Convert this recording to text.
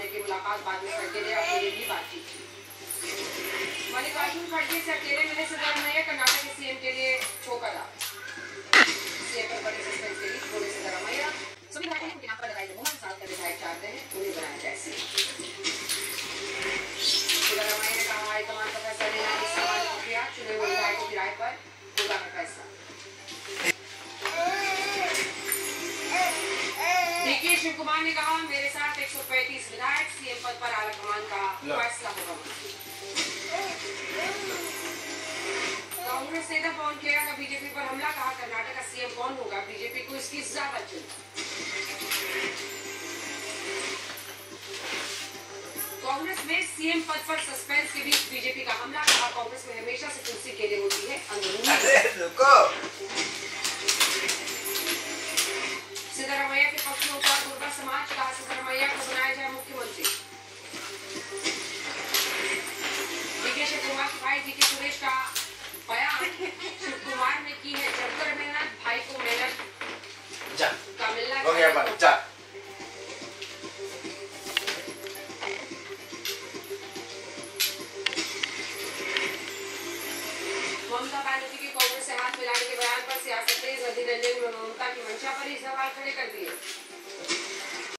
आने की मुलाकात बाद में करके लिए अपने भी बातचीत की। मल्लिकार्जुन खड़गे से अकेले मिले सिद्धरामैया कर्नाटक के सीएम के लिए ठोकर सीएम पर बड़े सस्पेंस के लिए बोले सिद्धरामैया। सभी विधायकों ने उनके नाम पर लगाई मुहर, साथ के विधायक चाहते हैं उन्हें बनाया जाए सीएम। सिद्धरामैया ने कहा हाईकमान का फैसला लेना इस सवाल को किया, चुने हुए विधायकों की राय पर होगा फैसला। डीके शिव कुमार ने कहा मेरे साथ 135 विधायक, सीएम पद पर आलाकमान का फैसला होगा। कांग्रेस नेता पवन खेड़ा का बीजेपी पर हमला, कहा कर्नाटक का सीएम कौन होगा, बीजेपी को इसकी ज्यादा चिंता। कांग्रेस में सीएम पद पर सस्पेंस के बीच बीजेपी का हमला, कहा कांग्रेस में हमेशा से कुर्सी के लिए होती है अंदरूनी। सिद्धरामैया के पक्ष में उतार दुर्गा समाज, कहा सिद्धरामैया को बनाया जाए मुख्यमंत्री। डीके शिव कुमार के भाई डीके सुरेश का बयान, शिव कुमार ने की है जमकर मेहनत, भाई को मेहनत का मिलना चाहिए। ममता बनर्जी के कांग्रेस से हाथ मिलाने के बयान पर सियासत तेज, अधीर रंजन ने ममता की मंशा पर ही सवाल खड़े कर दिए।